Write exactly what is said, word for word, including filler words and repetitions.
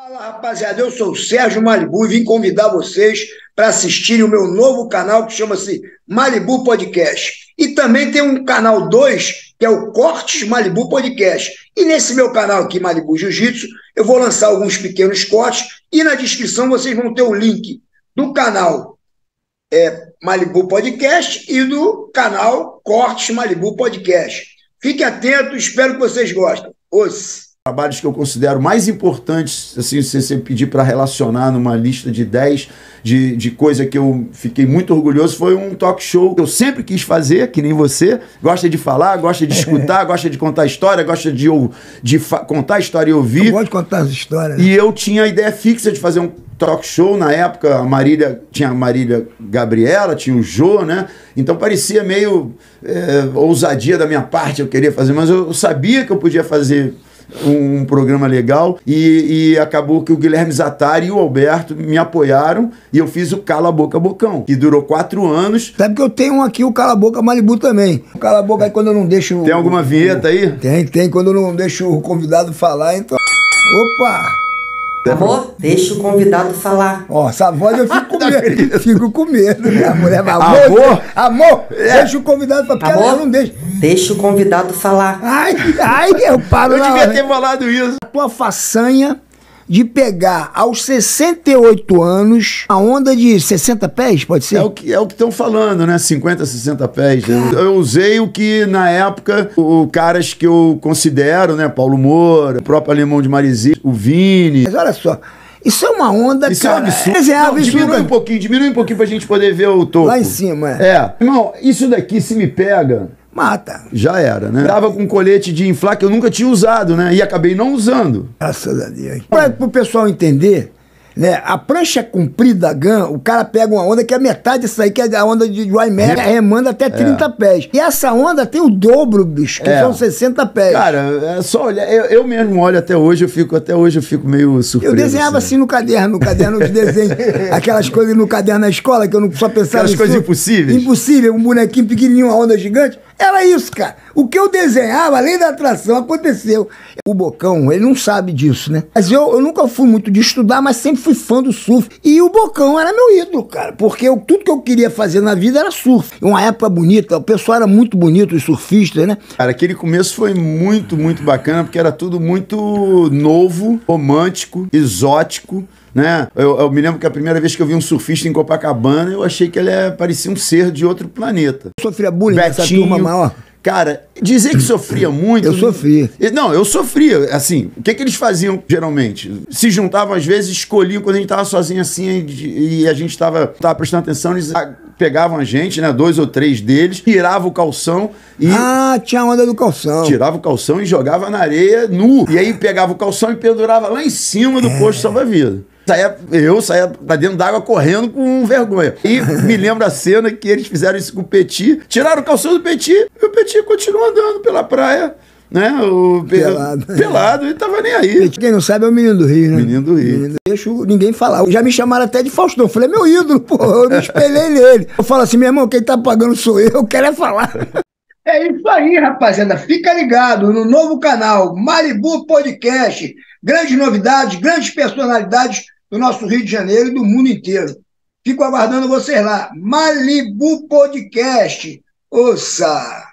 Fala, rapaziada, eu sou o Sérgio Malibu e vim convidar vocês para assistirem o meu novo canal que chama-se Malibu Podcast. E também tem um canal dois, que é o Cortes Malibu Podcast. E nesse meu canal aqui, Malibu Jiu-Jitsu, eu vou lançar alguns pequenos cortes e na descrição vocês vão ter o link do canal é, Malibu Podcast e do canal Cortes Malibu Podcast. Fique atento, espero que vocês gostem. Os trabalhos que eu considero mais importantes, assim, se você pedir para relacionar numa lista de dez de, de coisa que eu fiquei muito orgulhoso, foi um talk show que eu sempre quis fazer, que nem você, gosta de falar, gosta de escutar, gosta de contar história, gosta de, de contar a história e ouvir. Eu gosto de contar as histórias. Né? E eu tinha a ideia fixa de fazer um talk show, na época a Marília, tinha a Marília Gabriela, tinha o Jô, né? Então parecia meio é, ousadia da minha parte, eu queria fazer, mas eu sabia que eu podia fazer um programa legal e, e acabou que o Guilherme Zattari e o Alberto me apoiaram e eu fiz o Cala a Boca Bocão, que durou quatro anos. Sabe que eu tenho um aqui, o Cala a Boca Malibu também. O Cala a Boca aí quando eu não deixo... Tem alguma vinheta aí? Tem, tem. Quando eu não deixo o convidado falar, então... Opa! Amor, deixa o convidado falar. Ó, essa voz eu fico com medo. Fico com medo. Minha mulher vai, amor, amor, amor é. Deixa o convidado falar, porque amor, ela não deixa. Deixa o convidado falar. Ai, ai, eu paro Eu na devia hora. ter falado isso. A tua façanha de pegar aos sessenta e oito anos a onda de sessenta pés, pode ser? É o que é o que estão falando, né? cinquenta, sessenta pés. Eu, eu usei o que, na época, o caras que eu considero, né? Paulo Moura, o próprio Alemão de Maresi, o Vini. Mas olha só, isso é uma onda, Isso cara. é um absurdo. Desenhava Não, isso diminui nunca- um pouquinho, diminui um pouquinho pra gente poder ver o topo. Lá em cima, é. É. Irmão, isso daqui, se me pega, Mata. já era, né? Tava com um colete de inflar que eu nunca tinha usado, né? E acabei não usando. Graças a Deus. Para o pessoal entender, né? A prancha comprida, a gun, o cara pega uma onda que é metade disso aí, que é a onda de dry match, remando até trinta pés. E essa onda tem o dobro, bicho, que É. são sessenta pés. Cara, é só olhar. Eu, eu mesmo olho até hoje, eu fico até hoje eu fico meio surpreso. Eu desenhava assim no caderno, no caderno de desenho. Aquelas coisas no caderno na escola que eu não só pensava Aquelas em coisas surf. impossíveis. Impossível, um bonequinho pequenininho, uma onda gigante. Era isso, cara. O que eu desenhava, além da atração, aconteceu. O Bocão, ele não sabe disso, né? Mas eu, eu nunca fui muito de estudar, mas sempre fui fã do surf. E o Bocão era meu ídolo, cara. Porque eu, tudo que eu queria fazer na vida era surf. Uma época bonita, o pessoal era muito bonito, os surfistas, né? Cara, aquele começo foi muito, muito bacana, porque era tudo muito novo, romântico, exótico, né? Eu, eu me lembro que a primeira vez que eu vi um surfista em Copacabana, eu achei que ele é, parecia um ser de outro planeta. Eu sofria bullying nessa Betinho. turma maior. Cara, dizer que sofria muito... Eu sofri. Não, eu sofria. Assim, o que, que eles faziam, geralmente? Se juntavam, às vezes, escolhiam quando a gente tava sozinho assim e a gente tava, tava prestando atenção, eles pegavam a gente, né? Dois ou três deles, tiravam o calção e... Ah, tinha a onda do calção. Tirava o calção e jogava na areia nu. E aí pegava o calção e pendurava lá em cima do posto salva-vida. Saía, eu saía pra dentro d'água correndo com vergonha. E me lembro a cena que eles fizeram isso com o Petit. Tiraram o calção do Petit e o Petit continuou andando pela praia, né? O, Pelado. Pelado, ele tava nem aí. Quem não sabe é o menino do Rio, né? Menino do Rio. Menino, deixo ninguém falar. Já me chamaram até de Faustão. Eu falei, é meu ídolo, pô. Eu me espelhei nele. Eu falo assim, meu irmão, quem tá pagando sou eu. Eu quero é falar. É isso aí, rapaziada. Fica ligado no novo canal Malibu Podcast. Grandes novidades, grandes personalidades do nosso Rio de Janeiro e do mundo inteiro. Fico aguardando vocês lá. Malibu Podcast. Ouça!